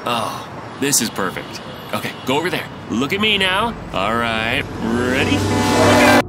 Oh, this is perfect. Okay, go over there. Look at me now. All right, ready?